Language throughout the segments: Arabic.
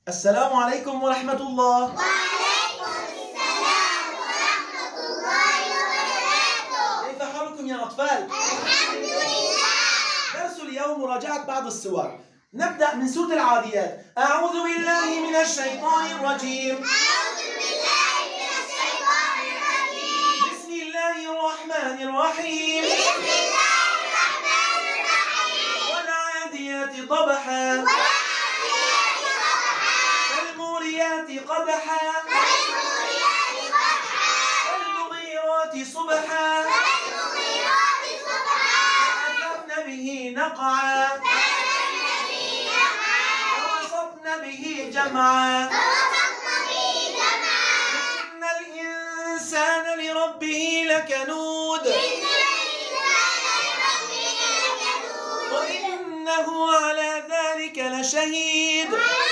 السلام عليكم ورحمة الله. وعليكم السلام ورحمة الله وبركاته. كيف حالكم يا أطفال؟ الحمد لله. درس اليوم مراجعة بعض السور. نبدأ من سورة العاديات. أعوذ بالله من الشيطان الرجيم. أعوذ بالله من الشيطان الرجيم. بسم الله الرحمن الرحيم. بسم الله الرحمن الرحيم. والعاديات ضبحا والعاديات ضبحا. فالموريات قدحا فالموريات قدحا. فالمغيرات صبحا فالمغيرات صبحا. فأثرن به نقعا فأثرن به نقعا. فوسطن به جمعا فوسطن به جمعا. إن الإنسان لربه لكنود إن الإنسان لربه لكنود. وإنه على ذلك لشهيد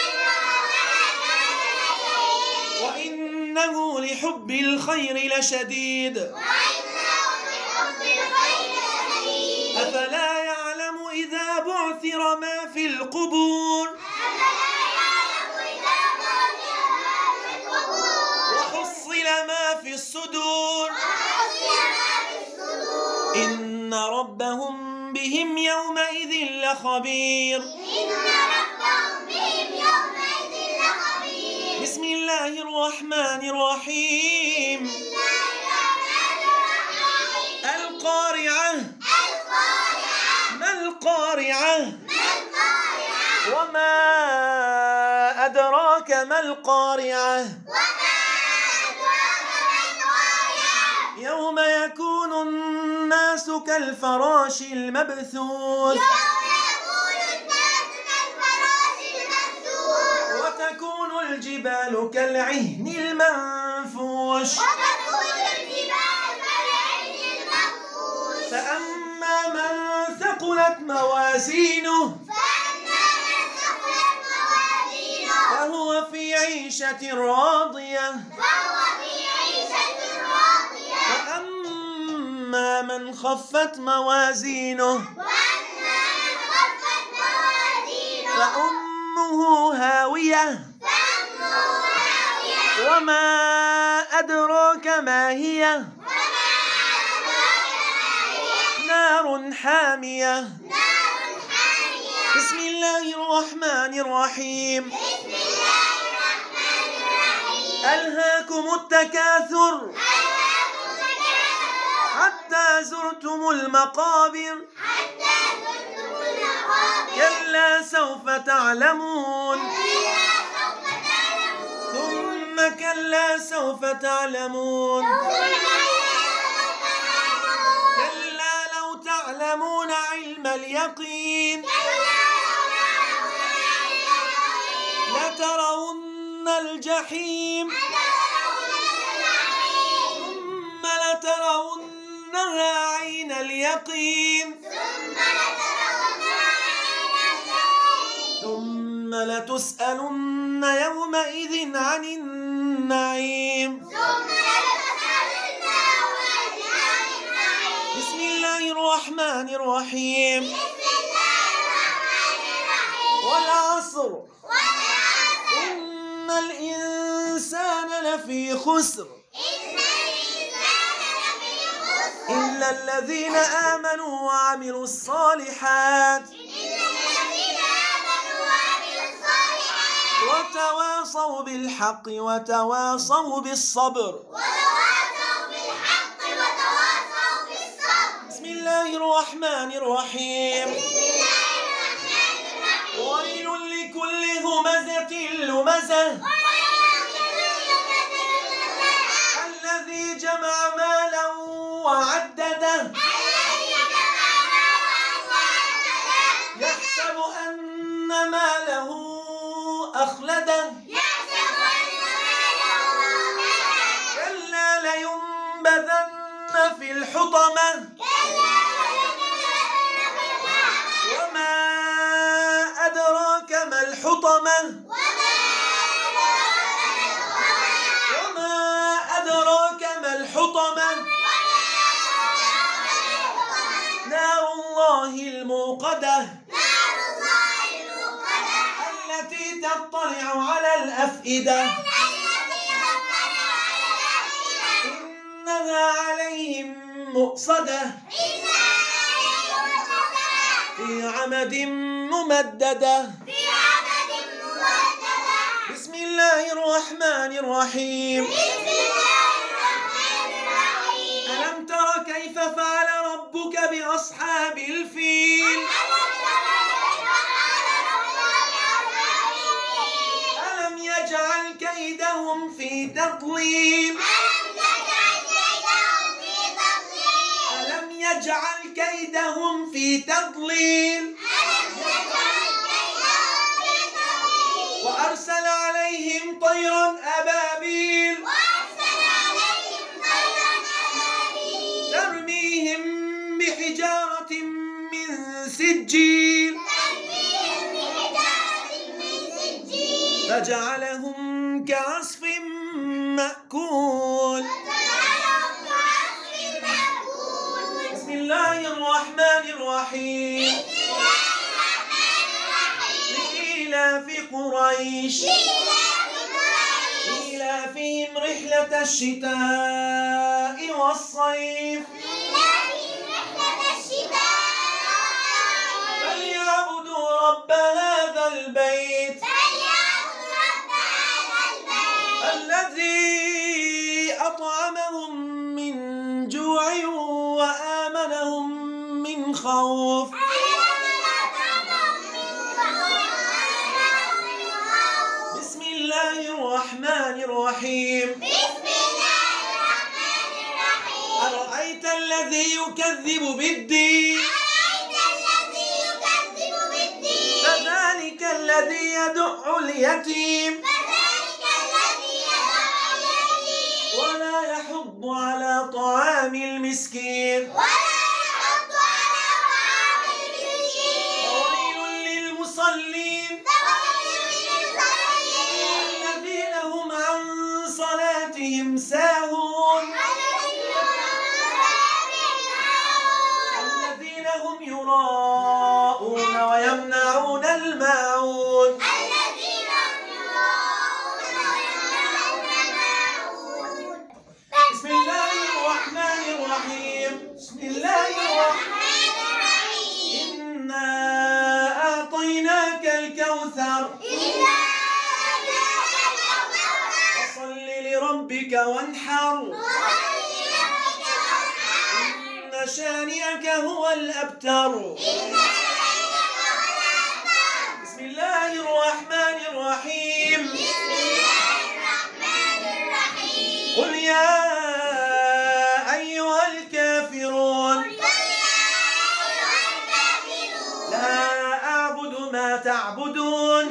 وإنه لحب الخير لشديد أفلا يعلم إذا بعثر ما في القبور وحصل ما في الصدور إن ربهم بهم يومئذ لخبير. بسم الله الرحمن الرحيم. القارعة ما القارعة وما أدراك ما القارعة يوم يكون الناس كالفراش المبثوث وتكون الجبال كالعهن المنفوش فأما من ثقلت موازينه فهو في عيشة راضية وأما من خفت موازينه فأمه هاوية وما أدراك ما هي نار حامية. بسم الله الرحمن الرحيم. ألهاكم التكاثر حتى زرتم المقابر كلا سوف تعلمون ثم كلا سوف تعلمون كلا لو تعلمون علم اليقين لترون الجحيم ثم لترونها عين اليقين ثم لتسألن يومئذ عن النعيم. بسم الله الرحمن الرحيم. والعصر إن الإنسان لفي خسر إلا الذين آمنوا وعملوا الصالحات وتواصوا بالحق وتواصوا بالصبر. بسم الله الرحمن الرحيم. ويل لكل همزة لمزة الذي جمع مالا وعدده يحسب أن ماله أخلده كلا لينبذن في الحطمة وما أدراك ما الحطمة وما أدراك ما الحطمة نار الله الموقدة التي يطلع على الأفئدة إنها عليهم مؤصدة في عمد ممددة. بسم الله الرحمن الرحيم. ألم تر كيف فعل ربك بأصحاب الفيل؟ ألم يجعل كيدهم في تضليل؟ ألم يجعل كيدهم في تضليل؟ وأرسل عليهم طيرا أبابيل ترميهم بحجارة من سجيل فجعلهم كعصف مأكول. بسم الله الرحمن الرحيم. لإيلاف قريش إيلافهم رحلة الشتاء والصيف فليعبدوا رب هذا البيت الذي أطعمهم من جوع وآمنهم من خوف. بسم الله الرحمن الرحيم. أرأيت الذي يكذب بالدين فذلك الذي يدع اليتيم ولا يحض على طعام المسكين. وويل للمصلين الذين هم عن صلاتهم ساهون الذين هم يراءون ويمنعون الماعون. بسم الله الرحمن الرحيم. بسم الله الرحمن الرحيم. إنا أعطيناك الكوثر فصل لربك وانحر إن شانئك هو الأبتر. بسم الله الرحمن الرحيم. قل يا أيها الكافرون لا أعبد ما تعبدون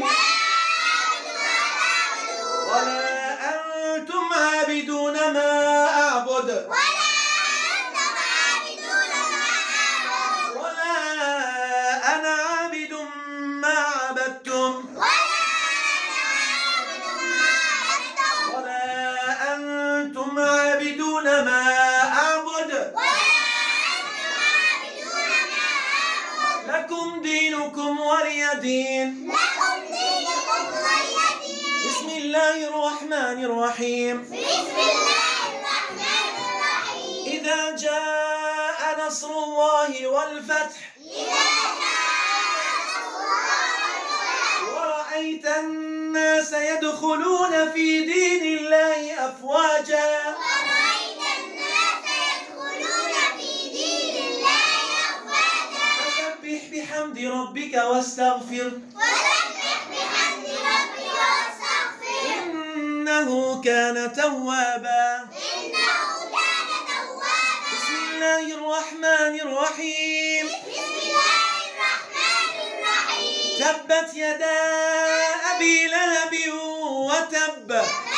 ولا أنتم عابدون ما أعبد ولا أنا عابد ما عبدتم ولا أنتم عابدون ما أعبد لكم دينكم ولي دين. بسم الله الرحمن الرحيم. إذا جاء نصر الله والفتح ورأيت الناس يدخلون في دين الله أفواجا فسبح بحمد ربك واستغفر إنه كان توابا. بسم الله الرحمن الرحيم. تبت يدا أبي لهب وتب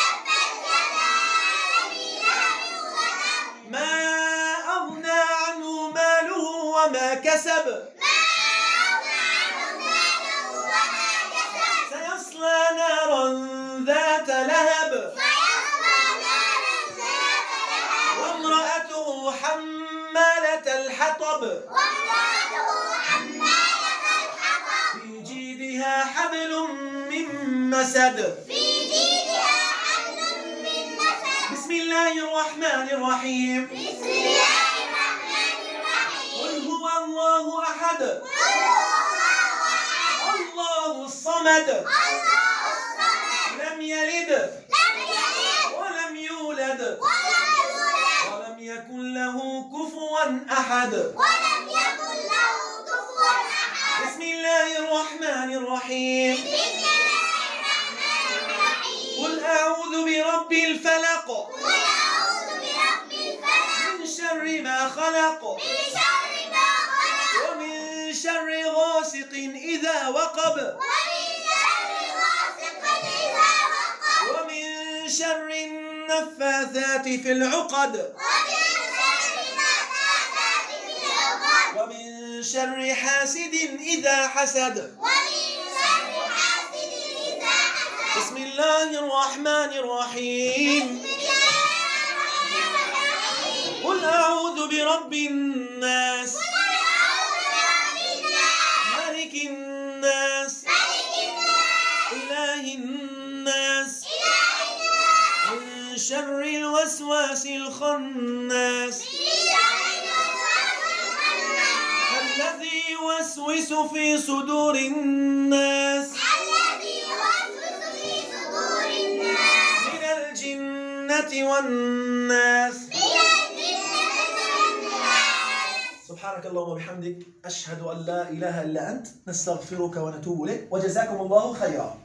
ما أغنى عنه ماله وما كسب سيصلى نارا ذات لهب وامرأته حمالة الحطب في جيدها حبل من مسد في جيدها حبل من مسد بسم الله الرحمن الرحيم بسم الله الرحمن الرحيم قل هو الله أحد قل هو الله أحد الله الصمد الله الصمد لم يلد لم يلد ولم يولد ولم يولد ولم يكن له كفوا أحد ولم يكن له كفوا أحد بسم الله الرحمن الرحيم بسم الله الرحمن الرحيم قل أعوذ برب الفلق قل أعوذ برب الفلق من شر ما خلق من شر ما خلق ومن شر غاسق إذا وقب ومن شر غاسق إذا وقب ومن شر النفاثات في العقد ومن شر النفاثات في العقد ومن شر حاسد إذا حسد ومن شر حاسد إذا حسد بسم الله الرحمن الرحيم بسم الله الرحمن الرحيم قل أعوذ برب الناس قل أعوذ برب الناس ملك الناس ملك الناس إله الناس إله الناس من شر الوسواس الخناس من شر الوسواس الخناس الذي يوسوس في صدور الناس الذي يوسوس في صدور الناس من الجنة والناس. من الجنة والناس. سبحانك اللهم وبحمدك أشهد أن لا إله إلا أنت نستغفرك ونتوب إليك وجزاكم الله خيرا.